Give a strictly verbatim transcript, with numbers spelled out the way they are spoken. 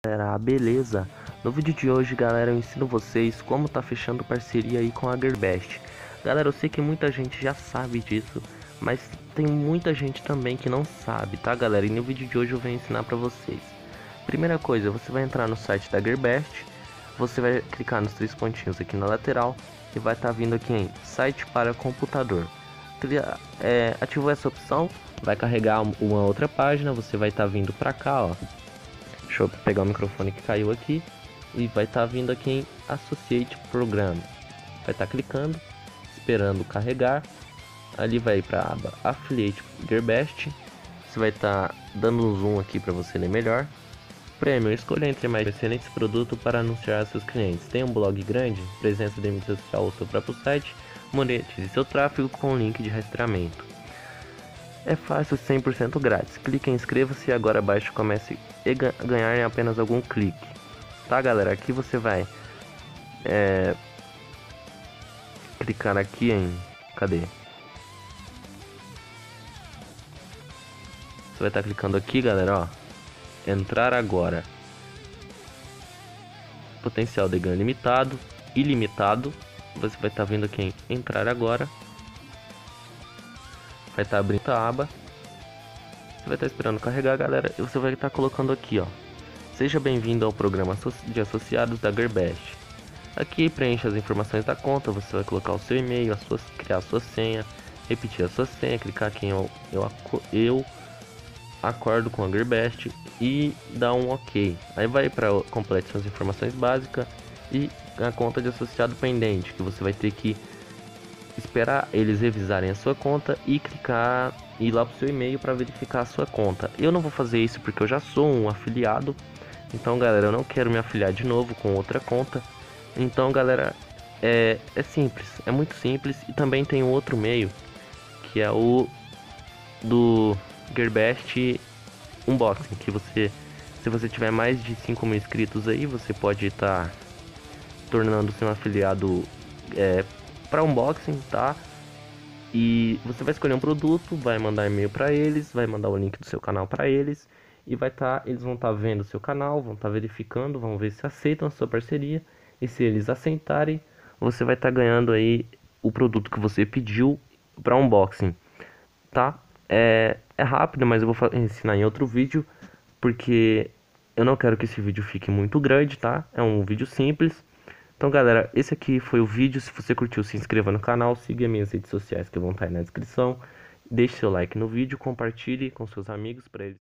Galera, beleza? No vídeo de hoje, galera, eu ensino vocês como tá fechando parceria aí com a Gearbest. Galera, eu sei que muita gente já sabe disso, mas tem muita gente também que não sabe, tá, galera? E no vídeo de hoje eu venho ensinar pra vocês. Primeira coisa, você vai entrar no site da Gearbest, você vai clicar nos três pontinhos aqui na lateral e vai estar tá vindo aqui em site para computador. É, ativou essa opção, vai carregar uma outra página, você vai estar tá vindo pra cá, ó. Deixa eu pegar o microfone que caiu aqui. E vai estar tá vindo aqui em Associate Program. Vai estar tá clicando, esperando carregar. Ali vai para a aba Affiliate Gearbest. Você vai estar tá dando um zoom aqui para você ler melhor. Prêmio, escolha entre mais excelentes produtos para anunciar a seus clientes. Tem um blog grande, presença de mídia social ou seu próprio site. Monetize seu tráfego com link de rastreamento. É fácil, cem por cento grátis. Clique em inscreva-se e agora abaixo comece a ganhar em apenas algum clique. Tá, galera? Aqui você vai é, clicar aqui em... Cadê? Você vai estar tá clicando aqui, galera, ó. Entrar agora. Potencial de ganho limitado, ilimitado. Você vai estar tá vindo aqui em entrar agora. Vai estar tá abrindo a aba. Você vai estar tá esperando carregar, galera. E você vai estar tá colocando aqui, ó. Seja bem-vindo ao programa de associados da Gearbest. Aqui preencha as informações da conta. Você vai colocar o seu e-mail, a sua, criar a sua senha, repetir a sua senha, clicar aqui em eu, eu, eu acordo com a Gearbest e dar um OK. Aí vai para complete suas informações básicas e a conta de associado pendente, que você vai ter que esperar eles revisarem a sua conta e clicar e ir lá pro seu e-mail para verificar a sua conta. Eu não vou fazer isso porque eu já sou um afiliado. Então, galera, eu não quero me afiliar de novo com outra conta. Então, galera, é, é simples, é muito simples. E também tem um outro meio, que é o do Gearbest Unboxing, que você, se você tiver mais de cinco mil inscritos aí, você pode estar tá tornando-se um afiliado é, para unboxing, tá? E você vai escolher um produto, vai mandar e-mail para eles, vai mandar o link do seu canal para eles e vai estar, tá, eles vão estar tá vendo o seu canal, vão estar tá verificando, vão ver se aceitam a sua parceria e se eles aceitarem, você vai estar tá ganhando aí o produto que você pediu para unboxing, tá? É, é rápido, mas eu vou ensinar em outro vídeo porque eu não quero que esse vídeo fique muito grande, tá? É um vídeo simples. Então, galera, esse aqui foi o vídeo. Se você curtiu, se inscreva no canal, siga minhas redes sociais que vão estar aí na descrição. Deixe seu like no vídeo, compartilhe com seus amigos para eles